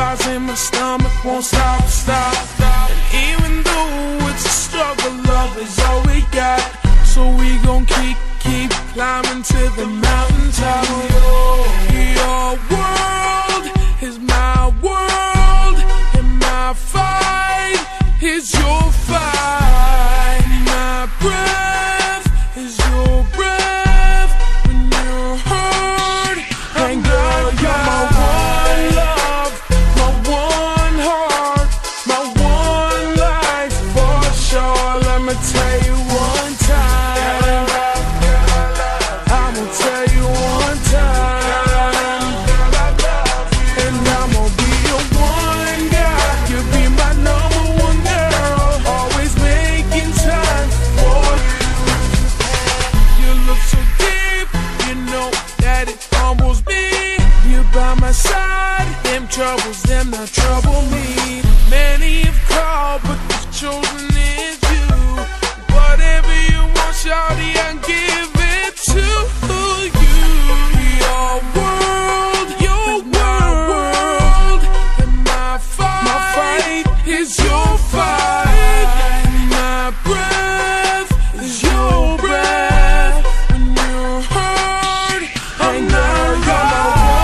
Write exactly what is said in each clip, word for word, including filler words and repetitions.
butterflies in my stomach won't stop, stop. And even though it's a struggle, love is all we got. So we gon' keep, keep climbing to the mountaintop. Your world is my world, and my fight is your fight. My breath is your breath when you're hurt. And girl, you're my one love, my one heart, my one life for sure. Let me tell you one time, I'ma tell you one time, and I'ma be your one guy. You'll be my number one girl, always making time for you. You look so deep, you know that it humbles me. You by my side, them troubles, them not trouble me. Many have called, but the chosen is you. Whatever you want, shawty, I'll give it to you. Your world, your world, and my fight, my fight is your fight. My breath is your breath when you're hurt. And now you're my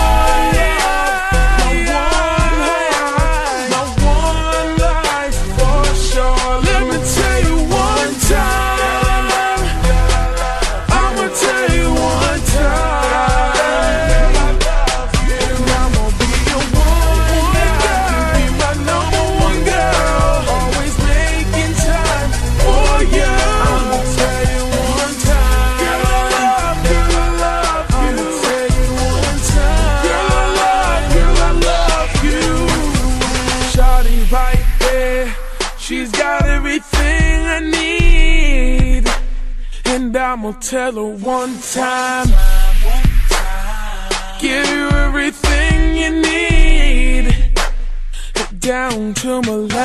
one love, my one heart, my one life for sure. Let me tell you one time, I'ma tell you one time, and I'ma be your one guy. You be my number one girl, always making time for you. I'ma tell you one time, girl, I love, girl, I love you. I'ma tell you one time, girl, I love, girl, I love you. Shawty right there, she's got everything I need, and I'ma tell her one time, give you everything you need, down to my